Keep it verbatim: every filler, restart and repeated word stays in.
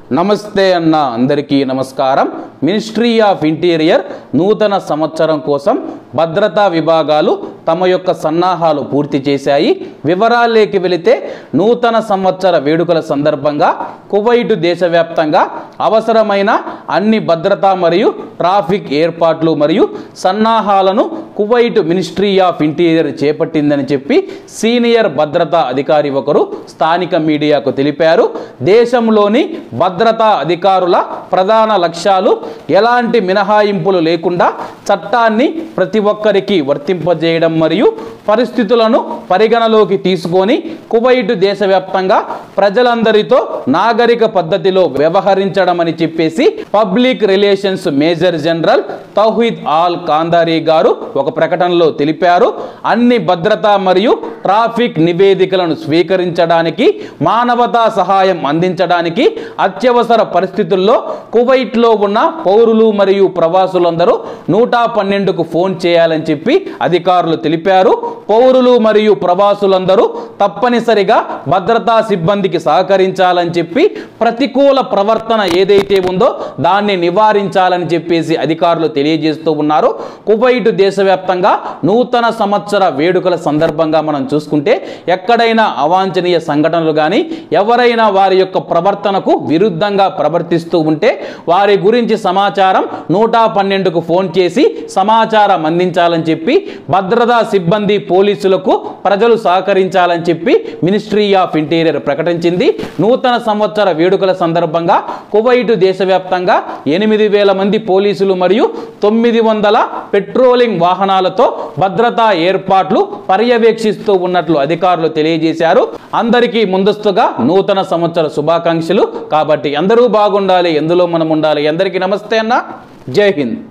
నమస్తే అన్న అందరికీ నమస్కారం। మినిస్ట్రీ ఆఫ్ ఇంటీరియర్ నూతన సంవత్సరం కోసం భద్రతా విభాగాలు తమ యొక్క సన్నాహాలు పూర్తి చేశాయి। వివరాల్లోకి వెళితే నూతన సంవత్సర వేడుకల సందర్భంగా కువైట్ దేశవ్యాప్తంగా అవసరమైన అన్ని భద్రతా మరియు ట్రాఫిక్ ఏర్పాట్లు మరియు సన్నాహాలను కువైట్ మినిస్ట్రీ ఆఫ్ ఇంటీరియర్ చేపట్టిందని చెప్పి సీనియర్ భద్రతా అధికారి ఒకరు స్థానిక మీడియాకు తెలిపారు। దేశంలోని భద్రతా అధికారుల ప్రధాన లక్ష్యాలు ఎలాంటి మినహాయింపులు లేకుండా చట్టాన్ని ప్రతి ఒక్కరికి వర్తింపజేయడం మరియు పరిస్థితులను పరిగణలోకి తీసుకొని కువైట్ దేశవ్యాప్తంగా ప్రజలందరితో నాగరిక పద్ధతిలో వ్యవహరించడం అని చెప్పేసి public relations major general Tawheed Al Kandari గారు ఒక ప్రకటనలో తెలిపారు। అన్ని భద్రతా మరియు ట్రాఫిక్ నివేదికలను స్వీకరించడానికి మానవతా సహాయం అందించడానికి అత్యవసర పరిస్థితుల్లో కువైట్లో ఉన్న పౌరులు మరియు ప్రవాసులందరూ నూట పన్నెండుకు ఫోన్ చేయాలని చెప్పి అధికారులు తెలిపారు। పౌరులు మరియు ప్రవాసులందరూ తప్పనిసరిగా భద్రతా సిబ్బందికి సహకరించాలని చెప్పి ప్రతికూల ప్రవర్తన ఏదైతే ఉందో దాన్ని నివారించాలని చెప్పేసి అధికారులు తెలియజేస్తూ ఉన్నారు। కువైట్ దేశవ్యాప్తంగా నూతన సంవత్సర వేడుకల సందర్భంగా మనం చూసుకుంటే ఎక్కడైనా అవాంఛనీయ సంఘటనలు కానీ ఎవరైనా వారి యొక్క ప్రవర్తనకు విరుద్ధంగా ప్రవర్తిస్తూ ఉంటే వారి గురించి సమాచారం నూట పన్నెండుకు ఫోన్ చేసి సమాచారం అందించాలని చెప్పి భద్రతా సిబ్బంది పోలీసులకు ప్రజలు సహకరించాలని చెప్పి మినిస్ట్రీ ఆఫ్ ఇంటీరియర్ ప్రకటించింది। నూతన సంవత్సర వేడుకల సందర్భంగా కువైట్ దేశవ్యాప్తంగా ఎనిమిది వేల మంది పోలీసులు మరియు తొమ్మిది వందల పెట్రోలింగ్ వాహనాలతో భద్రతా ఏర్పాట్లు పర్యవేక్షిస్తూ ఉన్నట్లు అధికారులు తెలియజేశారు। అందరికీ ముందస్తుగా నూతన సంవత్సర శుభాకాంక్షలు। కాబట్టి అందరూ బాగుండాలి, ఎందులో మనం ఉండాలి। అందరికీ నమస్తే అన్న, జై హింద్।